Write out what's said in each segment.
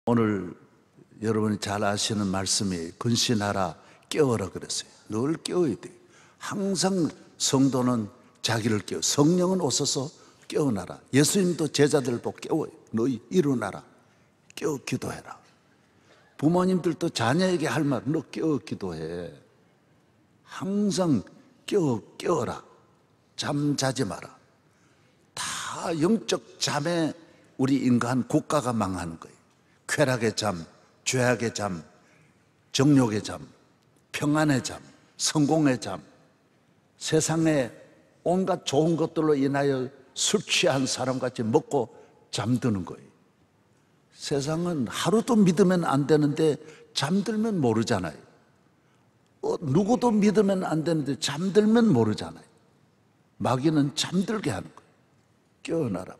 오늘 여러분이 잘 아시는 말씀이 근신하라, 깨어라 그랬어요. 늘 깨어야 돼요. 항상 성도는 자기를 깨워, 성령은 오셔서 깨어나라. 예수님도 제자들 보고 깨워요. 너희 일어나라, 깨어 기도해라. 부모님들도 자녀에게 할 말, 너 깨어 기도해. 항상 깨어라. 잠자지 마라. 다 영적 잠에 우리 인간 국가가 망하는 거예요. 쾌락의 잠, 죄악의 잠, 정욕의 잠, 평안의 잠, 성공의 잠, 세상에 온갖 좋은 것들로 인하여 술 취한 사람같이 먹고 잠드는 거예요. 세상은 하루도 믿으면 안 되는데 잠들면 모르잖아요. 누구도 믿으면 안 되는데 잠들면 모르잖아요. 마귀는 잠들게 하는 거예요. 깨어나라.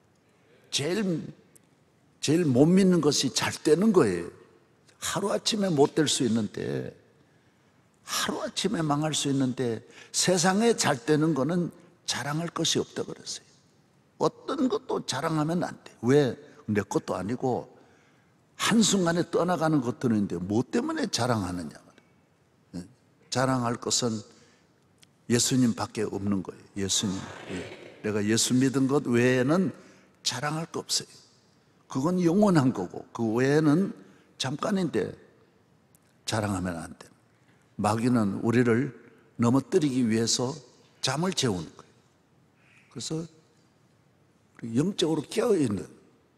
제일 못 믿는 것이 잘 되는 거예요. 하루아침에 못 될 수 있는데, 하루아침에 망할 수 있는데, 세상에 잘 되는 거는 자랑할 것이 없다 그랬어요. 어떤 것도 자랑하면 안 돼. 왜? 내 것도 아니고 한순간에 떠나가는 것들은 있는데 뭐 때문에 자랑하느냐 말이에요. 자랑할 것은 예수님밖에 없는 거예요. 예수님. 내가 예수 믿은 것 외에는 자랑할 거 없어요. 그건 영원한 거고 그 외에는 잠깐인데 자랑하면 안 돼. 마귀는 우리를 넘어뜨리기 위해서 잠을 재우는 거예요. 그래서 영적으로 깨어있는,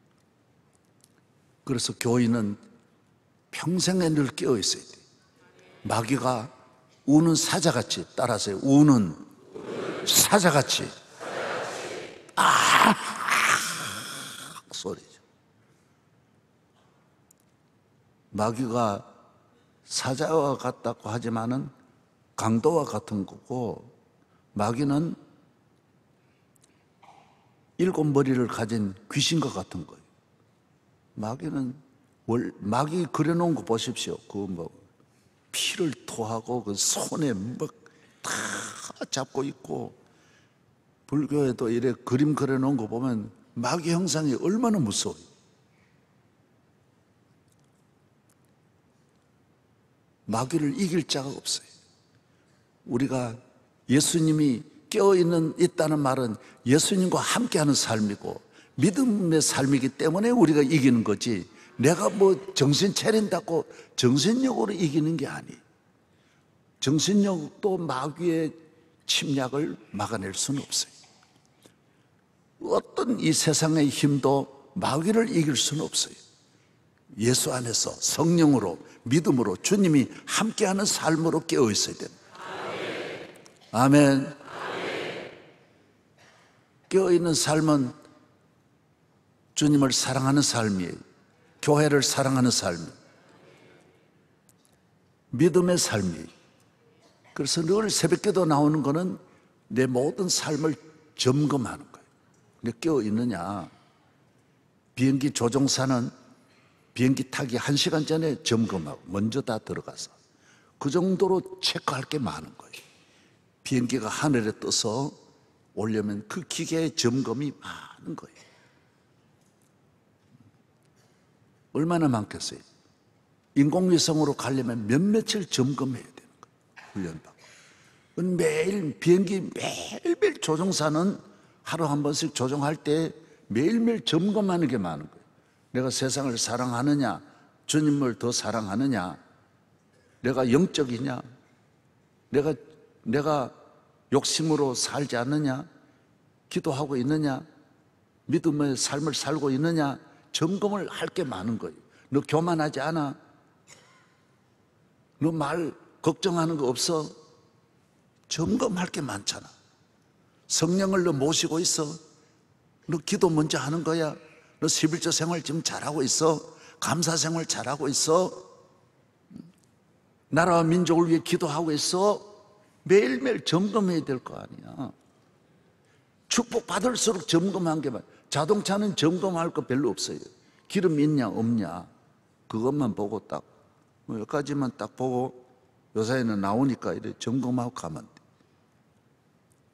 그래서 교인은 평생에 늘 깨어있어야 돼요. 마귀가 우는 사자같이, 따라하세요. 우는 사자같이 소리죠. 마귀가 사자와 같다고 하지만은 강도와 같은 거고, 마귀는 7 머리를 가진 귀신과 같은 거예요. 마귀 그려놓은 거 보십시오. 피를 토하고 그 손에 다 잡고 있고, 불교에도 이래 그림 그려놓은 거 보면 마귀 형상이 얼마나 무서워요. 마귀를 이길 자가 없어요. 우리가 예수님이 있다는 말은 예수님과 함께하는 삶이고 믿음의 삶이기 때문에 우리가 이기는 거지, 내가 정신 차린다고 정신력으로 이기는 게 아니에요. 정신력도 마귀의 침략을 막아낼 수는 없어요. 어떤 이 세상의 힘도 마귀를 이길 수는 없어요. 예수 안에서 성령으로, 믿음으로, 주님이 함께하는 삶으로 깨어 있어야 됩니다. 아멘. 깨어 있는 삶은 주님을 사랑하는 삶이에요. 교회를 사랑하는 삶이에요. 믿음의 삶이에요. 그래서 늘 새벽기도 나오는 거는 내 모든 삶을 점검하는 거예요. 내 깨어 있느냐. 비행기 조종사는 비행기 타기 1시간 전에 점검하고 먼저 다 들어가서 그 정도로 체크할 게 많은 거예요. 비행기가 하늘에 떠서 오려면 그 기계의 점검이 많은 거예요. 얼마나 많겠어요? 인공위성으로 가려면 며칠 점검해야 되는 거예요. 훈련받고. 매일 비행기 매일매일 조종사는 하루 한 번씩 조종할 때 매일매일 점검하는 게 많은 거예요. 내가 세상을 사랑하느냐, 주님을 더 사랑하느냐, 내가 영적이냐, 내가 욕심으로 살지 않느냐, 기도하고 있느냐, 믿음의 삶을 살고 있느냐, 점검을 할 게 많은 거예요. 너 교만하지 않아? 너 말 걱정하는 거 없어? 점검할 게 많잖아. 성령을 너 모시고 있어? 너 기도 먼저 하는 거야? 너 11조 생활 지금 잘하고 있어? 감사 생활 잘하고 있어? 나라와 민족을 위해 기도하고 있어? 매일매일 점검해야 될 거 아니야. 축복받을수록 점검한 게 많아. 자동차는 점검할 거 별로 없어요. 기름 있냐 없냐 그것만 보고 딱 여기까지만 딱 보고 요사이는 나오니까 이래 점검하고 가면 돼.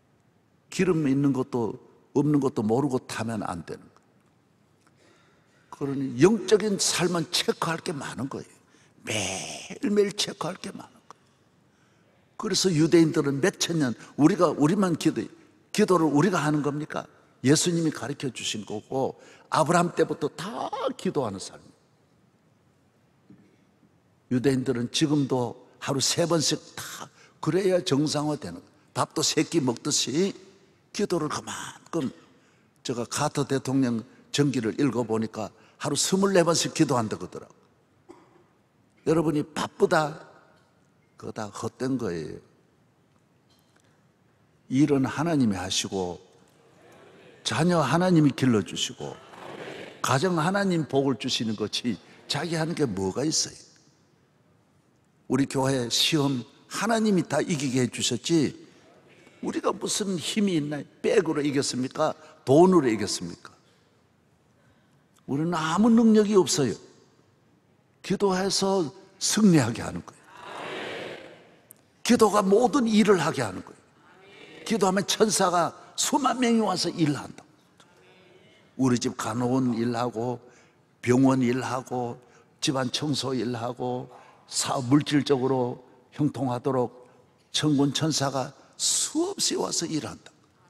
기름 있는 것도 없는 것도 모르고 타면 안 되는 거야. 그러니 영적인 삶은 체크할 게 많은 거예요. 매일매일 체크할 게 많은 거예요. 그래서 유대인들은 몇천 년 우리만 기도를 우리가 하는 겁니까? 예수님이 가르쳐 주신 거고 아브라함 때부터 다 기도하는 삶이에요. 유대인들은 지금도 하루 3번씩 다 그래야 정상화되는 거예요. 밥도 3끼 먹듯이 기도를 그만큼. 제가 카터 대통령 전기를 읽어보니까 하루 24번씩 기도한다 그러더라고요. 여러분이 바쁘다, 그거 다 헛된 거예요. 일은 하나님이 하시고 자녀 하나님이 길러주시고 가정 하나님 복을 주시는 거지 자기 하는 게 뭐가 있어요. 우리 교회 시험 하나님이 다 이기게 해주셨지 우리가 무슨 힘이 있나요? 백으로 이겼습니까? 돈으로 이겼습니까? 우리는 아무 능력이 없어요. 기도해서 승리하게 하는 거예요. 기도가 모든 일을 하게 하는 거예요. 기도하면 천사가 수만 명이 와서 일한다. 우리 집 간호원 일하고 병원 일하고 집안 청소 일하고 사업 물질적으로 형통하도록 천군 천사가 수없이 와서 일한다.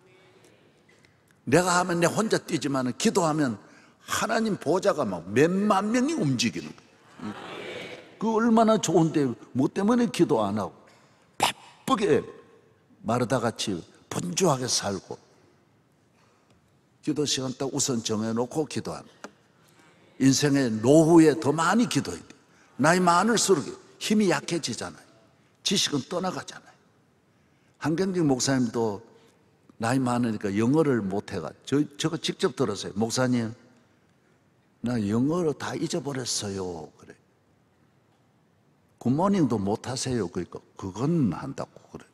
내가 하면 내 혼자 뛰지만 기도하면 하나님 보좌가 막 몇만 명이 움직이는 거예요. 그 얼마나 좋은데 뭐 때문에 기도 안 하고 바쁘게 마르다같이 분주하게 살고 기도 시간 딱 우선 정해놓고 기도하는 거예요. 인생의 노후에 더 많이 기도해야 돼요. 나이 많을수록 힘이 약해지잖아요. 지식은 떠나가잖아요. 한경직 목사님도 나이 많으니까 영어를 못해가지고 저거 직접 들었어요. 목사님 나 영어로 다 잊어버렸어요. 그래. 굿모닝도 못하세요. 그러니까 그건 한다고 그래.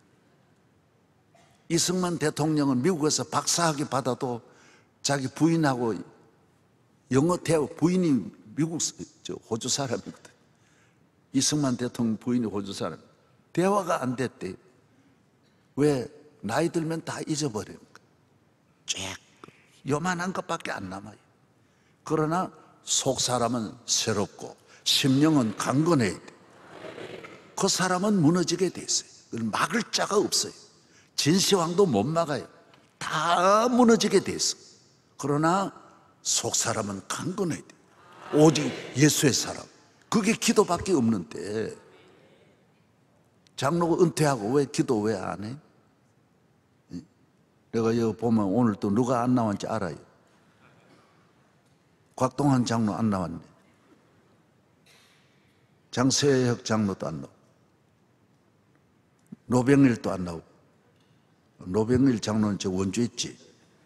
이승만 대통령은 미국에서 박사학위 받아도 자기 부인하고 영어 대화, 부인이 미국 호주 사람이거든. 이승만 대통령 부인이 호주 사람. 대화가 안 됐대요. 왜? 나이 들면 다 잊어버려요. 쫙 요만한 것밖에 안 남아요. 그러나 속 사람은 새롭고 심령은 강건해야 돼. 그 사람은 무너지게 돼 있어요. 막을 자가 없어요. 진시황도 못 막아요. 다 무너지게 돼 있어. 그러나 속 사람은 강건해야 돼. 오직 예수의 사람. 그게 기도밖에 없는데 장로가 은퇴하고 왜 기도 왜 안 해? 내가 여기 보면 오늘 또 누가 안 나왔는지 알아요. 곽동환 장로 안 나왔네. 장세혁 장로도 안 나오고 노병일도 안 나오고. 노병일 장로는 저 원주 있지.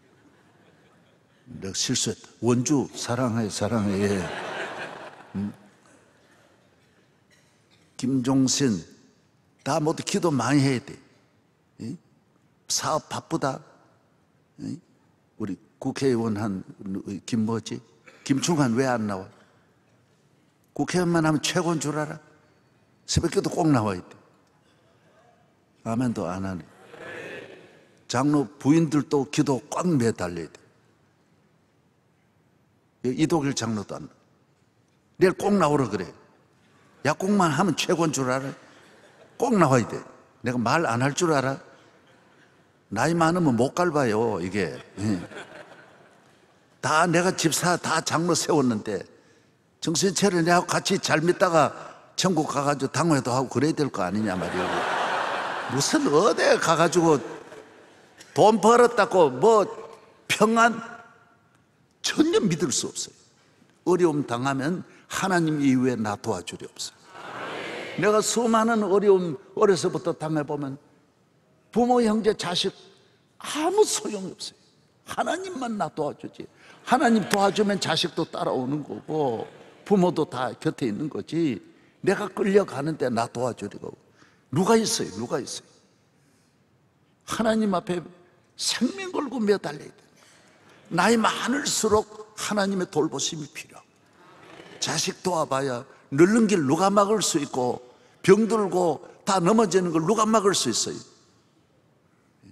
내가 실수했다. 원주 사랑해 사랑해. 김종신 다 모두 기도 많이 해야 돼. 사업 바쁘다. 우리 국회의원 한 김충환 왜 안 나와? 국회의원만 하면 최고인 줄 알아? 새벽기도 꼭 나와야 돼. 아멘도 안 하네. 장로 부인들도 기도 꽉 매달려야 돼. 이도길 장로도 안 나와. 내일 꼭 나오라 그래. 약국만 하면 최고인 줄 알아? 꼭 나와야 돼. 내가 말 안 할 줄 알아? 나이 많으면 못 갈봐요 이게. 다 내가 집사 다 장로 세웠는데 정신 차려 내하고 같이 잘 믿다가 천국 가가지고 당회도 하고 그래야 될 거 아니냐 말이에요. 무슨 어디에 가가지고 돈 벌었다고 뭐 평안 전혀 믿을 수 없어요. 어려움 당하면 하나님 이후에 나 도와줄이 없어요. 내가 수많은 어려움 어려서부터 당해보면 부모, 형제, 자식 아무 소용이 없어요. 하나님만 나 도와주지. 하나님 도와주면 자식도 따라오는 거고 부모도 다 곁에 있는 거지. 내가 끌려가는데 나 도와주리고 누가 있어요? 누가 있어요? 하나님 앞에 생명 걸고 매달려야 돼. 나이 많을수록 하나님의 돌보심이 필요하고 자식 도와봐야 늙는 길 누가 막을 수 있고 병들고 다 넘어지는 걸 누가 막을 수 있어요?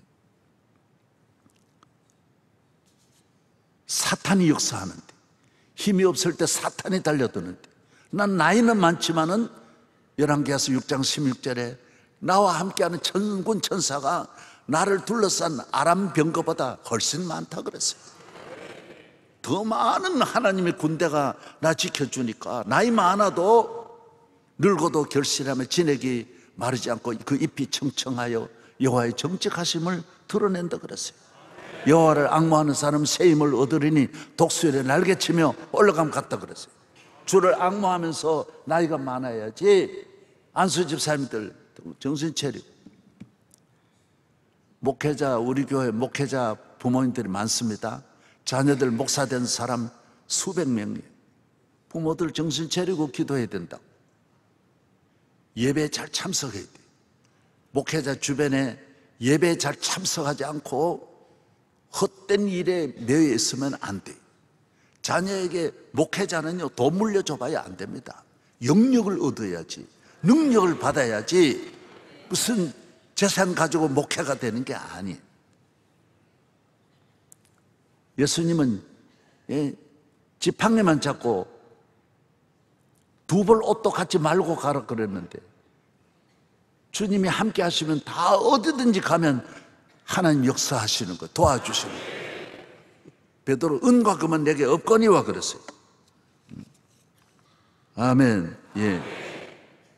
사탄이 역사하는데 힘이 없을 때 사탄이 달려드는데, 난 나이는 많지만은 열왕기하서 6장 16절에 나와 함께하는 천군 천사가 나를 둘러싼 아람 병거보다 훨씬 많다 그랬어요. 더 많은 하나님의 군대가 나 지켜주니까 나이 많아도 늙어도 결실하며 진액이 마르지 않고 그 잎이 청청하여 여호와의 정직하심을 드러낸다 그랬어요. 여호와를 앙모하는 사람은 새 힘을 얻으리니 독수리에 날개치며 올라감 같다 그랬어요. 주를 앙모하면서 나이가 많아야지. 안수 집사님들 정신 차리고, 목회자, 우리 교회 목회자 부모님들이 많습니다. 자녀들 목사 된 사람 수백 명이에요. 부모들 정신 차리고 기도해야 된다고. 예배에 잘 참석해야 돼. 목회자 주변에 예배에 잘 참석하지 않고 헛된 일에 매여 있으면 안 돼. 자녀에게 목회자는요, 돈 물려줘봐야 안 됩니다. 영역을 얻어야지, 능력을 받아야지 무슨 재산 가지고 목회가 되는 게 아니에요. 예수님은 지팡이만 잡고 두 벌 옷도 갖지 말고 가라 그랬는데, 주님이 함께 하시면 다 어디든지 가면 하나님 역사하시는 거, 도와주시는 거. 베드로, 은과 금은 내게 없거니와 그랬어요. 아멘. 예.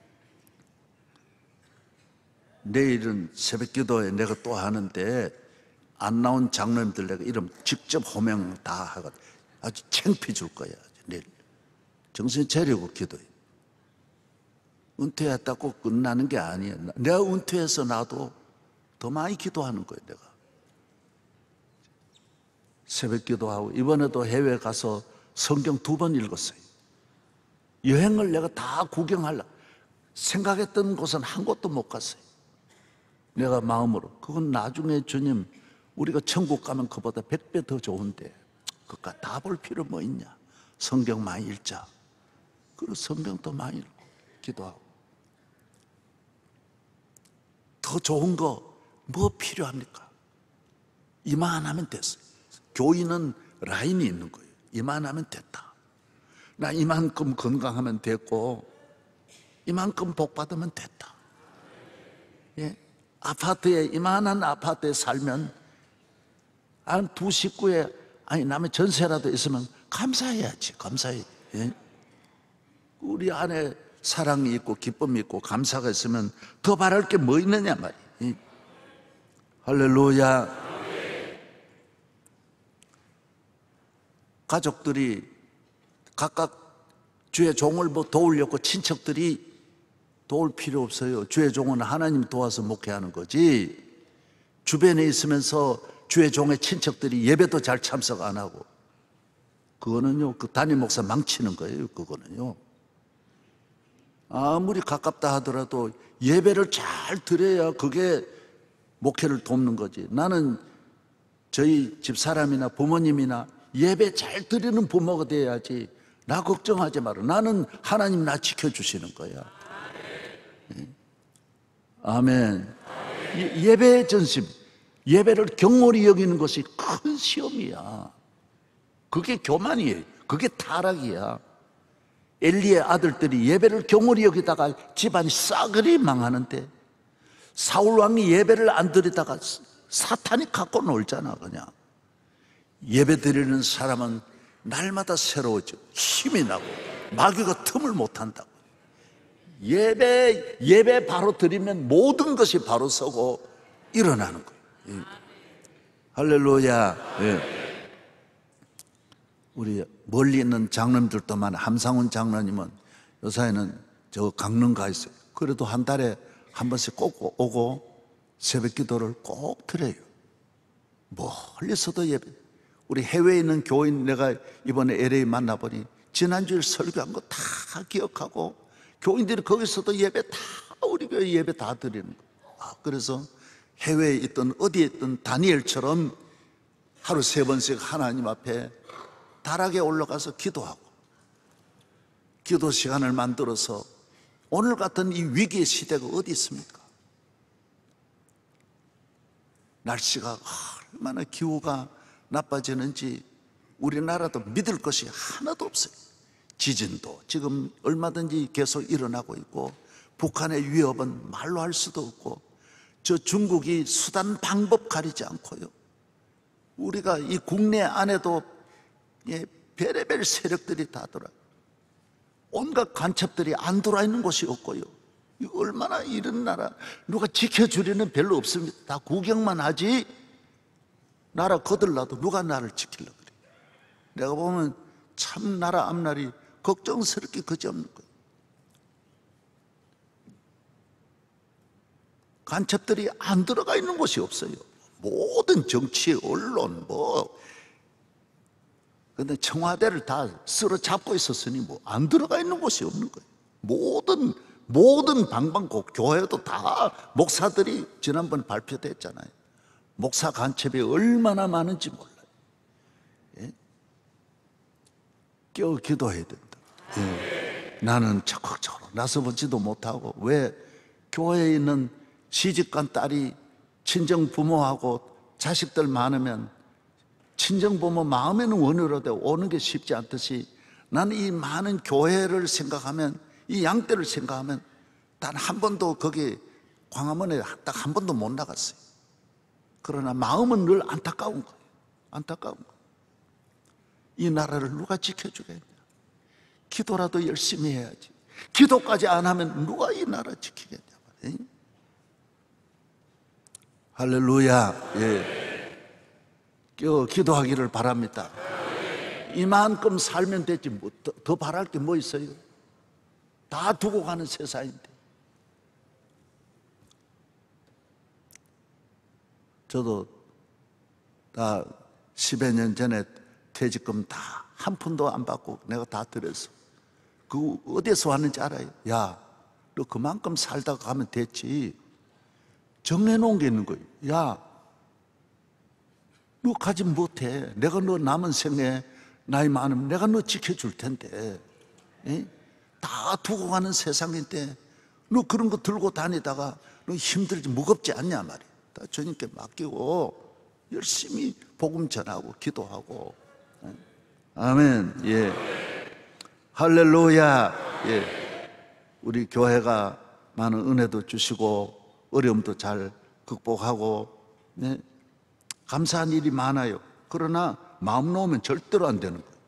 내일은 새벽 기도에 내가 또 하는데 안 나온 장로님들 내가 이름 직접 호명 다 하거든. 아주 창피 줄 거야. 내일 정신 차리고 기도해. 은퇴했다고 끝나는 게 아니야. 내가 은퇴해서 나도 더 많이 기도하는 거예요. 내가 새벽 기도하고, 이번에도 해외 가서 성경 2번 읽었어요. 여행을 내가 다 구경하려고 생각했던 곳은 한 곳도 못 갔어요. 내가 마음으로, 그건 나중에 주님 우리가 천국 가면 그보다 100배 더 좋은데 그까 다 볼 필요 뭐 있냐. 성경 많이 읽자. 그리고 성경도 많이 읽고 기도하고. 더 좋은 거 뭐 필요합니까? 이만하면 됐어요. 교인은 라인이 있는 거예요. 이만하면 됐다. 나 이만큼 건강하면 됐고 이만큼 복 받으면 됐다. 예? 아파트에, 이만한 아파트에 살면 한 두 식구에, 아니 남의 전세라도 있으면 감사해야지. 감사해. 예? 우리 안에 사랑이 있고 기쁨이 있고 감사가 있으면 더 바랄 게 뭐 있느냐 말이에요. 예? 할렐루야. 가족들이 각각 주의 종을 뭐 도우려고, 친척들이 도울 필요 없어요. 주의 종은 하나님 도와서 목회하는 거지. 주변에 있으면서 주의 종의 친척들이 예배도 잘 참석 안 하고, 그거는요, 그 담임 목사 망치는 거예요. 그거는요, 아무리 가깝다 하더라도 예배를 잘 드려야 그게 목회를 돕는 거지. 나는 저희 집사람이나 부모님이나 예배 잘 드리는 부모가 돼야지. 나 걱정하지 마라. 나는 하나님 나 지켜주시는 거야. 아멘. 예배의 전심, 예배를 경홀히 여기는 것이 큰 시험이야. 그게 교만이에요. 그게 타락이야. 엘리의 아들들이 예배를 경홀히 여기다가 집안이 싸그리 망하는데, 사울왕이 예배를 안 드리다가 사탄이 갖고 놀잖아. 그냥 예배 드리는 사람은 날마다 새로워져. 힘이 나고 마귀가 틈을 못 한다고. 예배 바로 드리면 모든 것이 바로 서고 일어나는 거예요. 할렐루야. 예. 우리 멀리 있는 장로님들도 많아. 함상훈 장로님은 요사이는 저 강릉 가 있어요. 그래도 한 달에 한 번씩 꼭 오고 새벽 기도를 꼭 드려요. 멀리서도 예배. 우리 해외에 있는 교인, 내가 이번에 LA 만나보니 지난주에 설교한 거 다 기억하고, 교인들이 거기서도 예배 다, 우리 교회 예배 다 드리는 거예요. 그래서 해외에 있던 어디에 있던 다니엘처럼 하루 3번씩 하나님 앞에 다락에 올라가서 기도하고, 기도 시간을 만들어서, 오늘 같은 이 위기의 시대가 어디 있습니까? 날씨가 얼마나 기후가 나빠지는지 우리나라도 믿을 것이 하나도 없어요. 지진도 지금 얼마든지 계속 일어나고 있고, 북한의 위협은 말로 할 수도 없고, 저 중국이 수단 방법 가리지 않고요, 우리가 이 국내 안에도 별의별 세력들이 다 들어와요. 온갖 간첩들이 안 들어와 있는 곳이 없고요. 얼마나 이런 나라, 누가 지켜주려는 별로 없습니다. 다 구경만 하지, 나라 거들라도 누가 나를 지키려고 그래. 내가 보면 참 나라 앞날이 걱정스럽게 그지없는 거예요. 간첩들이 안 들어가 있는 곳이 없어요. 모든 정치, 언론, 근데 청와대를 다 쓸어 잡고 있었으니 안 들어가 있는 곳이 없는 거예요. 모든 방방곡, 교회도 다 목사들이 지난번 발표됐잖아요. 목사 간첩이 얼마나 많은지 몰라요. 예? 깨어 기도해야 된다. 예. 나는 적극적으로 나서보지도 못하고, 왜 교회에 있는 시집간 딸이 친정 부모하고 자식들 많으면 친정 부모 마음에는 원으로도 오는 게 쉽지 않듯이, 나는 이 많은 교회를 생각하면, 이 양떼를 생각하면 단 한 번도 거기 광화문에 딱 한 번도 못 나갔어요. 그러나 마음은 늘 안타까운 거예요. 안타까운 거예요. 이 나라를 누가 지켜주겠냐? 기도라도 열심히 해야지. 기도까지 안 하면 누가 이 나라 지키겠냐 말이에요. 할렐루야. 예. 기도하기를 바랍니다. 이만큼 살면 되지 더 바랄 게 뭐 있어요? 다 두고 가는 세상인데. 저도 다 10여 년 전에 퇴직금 다 한 푼도 안 받고 내가 다 드렸어. 그거 어디서 왔는지 알아요? 야, 너 그만큼 살다가 가면 됐지. 정해놓은 게 있는 거예요. 야, 너 가지 못해. 내가 너 남은 생에 나이 많으면 내가 너 지켜줄 텐데. 에? 다 두고 가는 세상인데 너 그런 거 들고 다니다가 너 힘들지, 무겁지 않냐 말이야. 다 주님께 맡기고 열심히 복음 전하고 기도하고. 아멘. 예. 할렐루야. 예. 우리 교회가 많은 은혜도 주시고 어려움도 잘 극복하고, 네, 감사한 일이 많아요. 그러나 마음 놓으면 절대로 안 되는 거예요.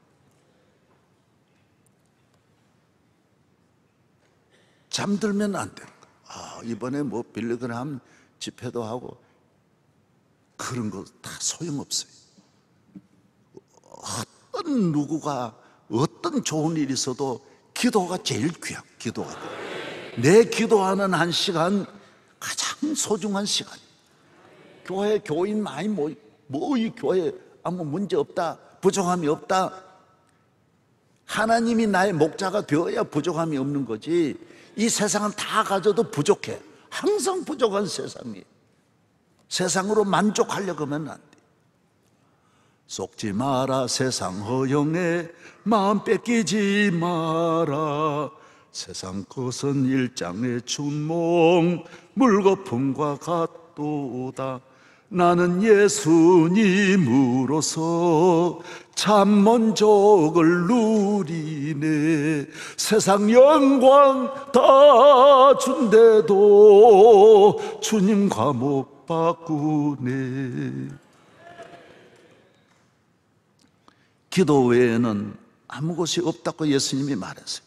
잠들면 안 되는 거예요. 이번에 빌리그램 집회도 하고 그런 거 다 소용없어요. 어떤 누구가 어떤 좋은 일이 있어도 기도가 제일 귀하고, 기도가 내 기도하는 한 시간 가장 소중한 시간이에요. 교회 교인 많이 이 교회 아무 문제 없다, 부족함이 없다. 하나님이 나의 목자가 되어야 부족함이 없는 거지. 이 세상은 다 가져도 부족해. 항상 부족한 세상이에요. 세상으로 만족하려고 하면 안 돼. 속지 마라 세상 허영에 마음 뺏기지 마라. 세상 것은 일장의 춘몽 물거품과 같도다. 나는 예수님으로서 참 만족을 누리네. 세상 영광 다 준대도 주님과 못 바꾸네. 기도 외에는 아무 것이 없다고 예수님이 말했어요.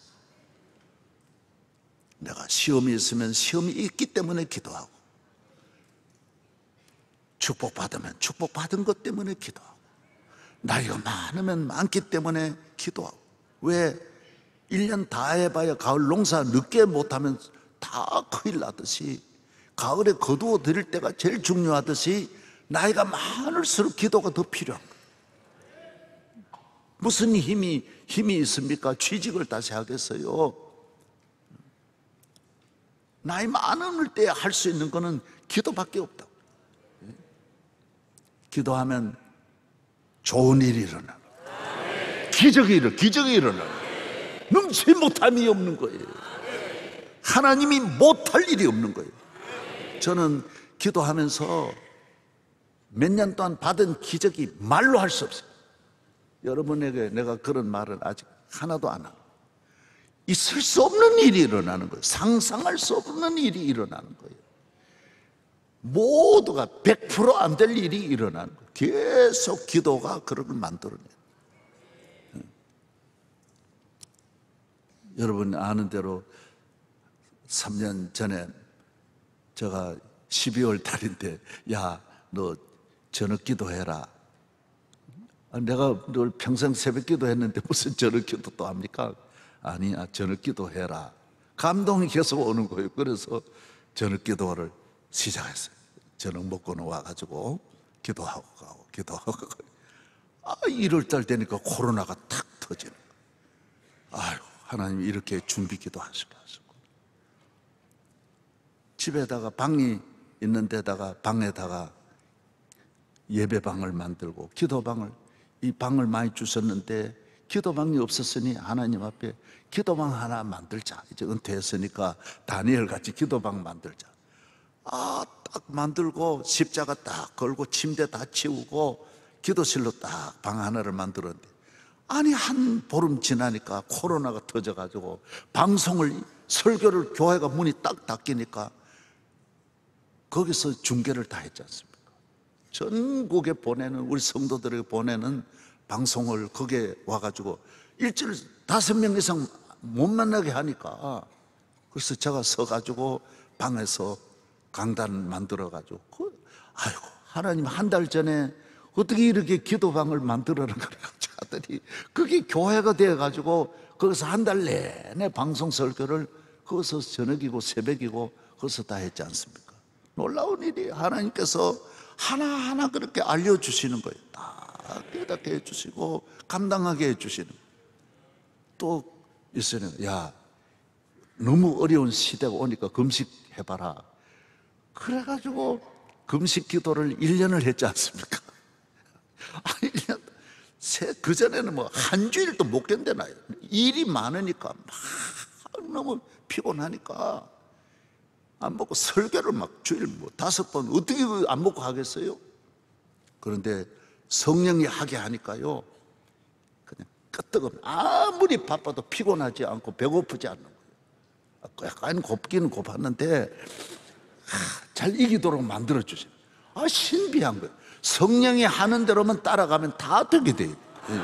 내가 시험이 있으면 시험이 있기 때문에 기도하고, 축복받으면 축복받은 것 때문에 기도하고, 나이가 많으면 많기 때문에 기도하고. 왜? 1년 다 해봐야 가을 농사 늦게 못하면 다 큰일 나듯이, 가을에 거두어 드릴 때가 제일 중요하듯이 나이가 많을수록 기도가 더 필요한 거예요. 무슨 힘이 있습니까? 취직을 다시 하겠어요? 나이 많을 때 할 수 있는 거는 기도밖에 없다고. 기도하면 좋은 일이 일어나. 기적이 일어나. 능치 못함이 없는 거예요. 하나님이 못할 일이 없는 거예요. 저는 기도하면서 몇 년 동안 받은 기적이 말로 할 수 없어요. 여러분에게 내가 그런 말은 아직 하나도 안 하고, 있을 수 없는 일이 일어나는 거예요. 상상할 수 없는 일이 일어나는 거예요. 모두가 100% 안 될 일이 일어나는 거예요. 계속 기도가 그런 걸 만들어내요. 여러분 아는 대로 3년 전에 제가 12월 달인데, 야, 너 저녁 기도해라. 내가 늘 평생 새벽 기도했는데 무슨 저녁 기도 또 합니까? 아니야, 저녁 기도해라. 감동이 계속 오는 거예요. 그래서 저녁 기도를 시작했어요. 저녁 먹고는 와가지고 기도하고 가고 기도하고 가고. 1월달 되니까 코로나가 탁 터지는 거예요. 아유, 하나님 이렇게 준비 기도하시고 하시고, 집에다가 방이 있는 데다가 방에다가 예배방을 만들고 기도방을, 이 방을 많이 주셨는데 기도방이 없었으니 하나님 앞에 기도방 하나 만들자. 이제 은퇴했으니까 다니엘 같이 기도방 만들자. 딱 만들고 십자가 딱 걸고 침대 다 치우고 기도실로 딱 방 하나를 만들었는데, 아니 한 보름 지나니까 코로나가 터져가지고 방송을, 설교를 교회가 문이 딱 닫히니까 거기서 중계를 다 했지 않습니까? 전국에 보내는, 우리 성도들에게 보내는 방송을 거기에 와가지고 일주일 5명 이상 못 만나게 하니까, 그래서 제가 서가지고 방에서 강단 만들어가지고, 아이고 하나님 한 달 전에 어떻게 이렇게 기도방을 만들어라 그래가지고 하더니 그게 교회가 되어가지고 거기서 한 달 내내 방송 설교를 거기서 저녁이고 새벽이고 거기서 다 했지 않습니까? 놀라운 일이 하나님께서 하나하나 그렇게 알려주시는 거예요. 다 깨닫게 해주시고 감당하게 해주시는 거예요. 또 있어요. 야, 너무 어려운 시대가 오니까 금식해봐라. 그래가지고 금식 기도를 1년을 했지 않습니까? 1년. 그전에는 뭐 한 주일도 못 견뎌나요. 일이 많으니까 막 너무 피곤하니까 안 먹고 설교를 막 주일 뭐 5번 어떻게 안 먹고 하겠어요? 그런데 성령이 하게 하니까요, 그냥 끄떡없이 아무리 바빠도 피곤하지 않고 배고프지 않는 거예요. 약간 곱기는 고팠는데 잘 이기도록 만들어주세요. 신비한 거예요. 성령이 하는 대로만 따라가면 다 되게 돼요.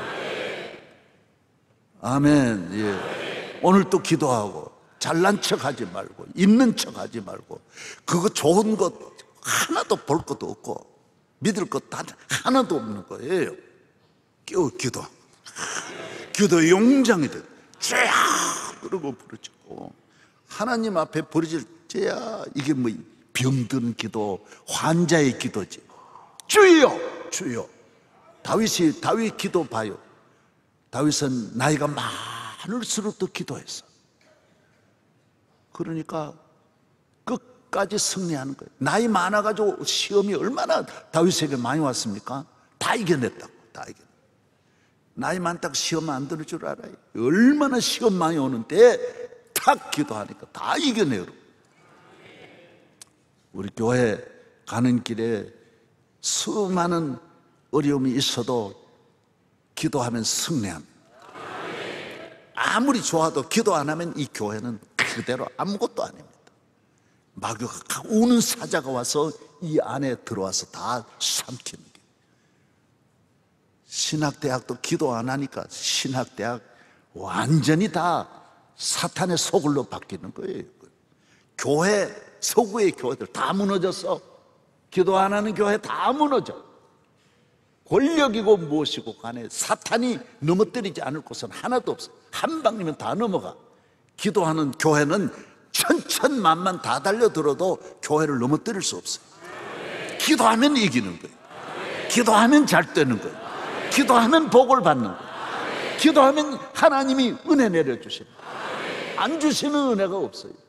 아멘. 예. 오늘 또 기도하고 잘난 척 하지 말고 있는 척 하지 말고, 그거 좋은 것 하나도 볼 것도 없고 믿을 것 하나도 없는 거예요. 기도 용장이 돼. 쫙 그러고 부르짖고 하나님 앞에 부르짖을 때야 이게 뭐 병든 기도, 환자의 기도지. 주여, 주여. 다윗 기도 봐요. 다윗은 나이가 많을수록 더 기도했어. 그러니까 끝까지 승리하는 거예요. 나이 많아가지고 시험이 얼마나 다윗에게 많이 왔습니까? 다 이겨냈다고. 다 이겨냈다고. 나이 많다고 시험 안 들을 줄 알아요. 얼마나 시험 많이 오는데 탁 기도하니까 다 이겨내요. 우리 교회 가는 길에 수많은 어려움이 있어도 기도하면 승리합니다. 아무리 좋아도 기도 안 하면 이 교회는 그대로 아무것도 아닙니다. 마귀가 우는 사자가 와서 이 안에 들어와서 다 삼키는 게. 신학대학도 기도 안 하니까 신학대학 완전히 다 사탄의 소굴로 바뀌는 거예요. 교회, 서구의 교회들 다 무너졌어. 기도 안 하는 교회 다 무너져. 권력이고 무엇이고 간에 사탄이 넘어뜨리지 않을 곳은 하나도 없어. 한 방이면 다 넘어가. 기도하는 교회는 천천만만 다 달려들어도 교회를 넘어뜨릴 수 없어요. 기도하면 이기는 거예요. 기도하면 잘 되는 거예요. 기도하면 복을 받는 거예요. 기도하면 하나님이 은혜 내려주시는 거예요. 안 주시는 은혜가 없어요.